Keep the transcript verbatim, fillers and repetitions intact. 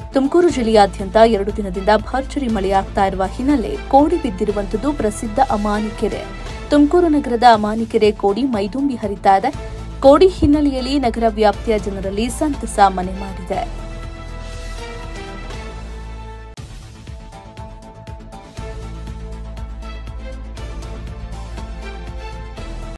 ತುಮಕೂರು ಜಿಲ್ಲೆಯಾದ್ಯಂತ ಎರಡು ದಿನದಿಂದ ಭರ್ಜರಿ ಮಳೆಯಾಗ್ತಾ ಇರುವ ಹಿನ್ನೆಲೆ ಕೋಡಿ ಬಿದ್ದಿರುವಂತದ್ದು ಪ್ರಸಿದ್ಧ ಅಮಾನಿಕೆರೆ. ತುಮಕೂರು ನಗರದ ಅಮಾನಿಕೆರೆ ಕೋಡಿ ಮೈದುಂಬಿ ಹರಿತಾ ಇದೆ. ಕೋಡಿ ಹಿನ್ನೆಲೆಯಲ್ಲಿ ನಗರ ವ್ಯಾಪ್ತಿಯ ಜನರಲ್ಲಿ ಸಂತಸ ಮನೆ ಮಾಡಿದೆ.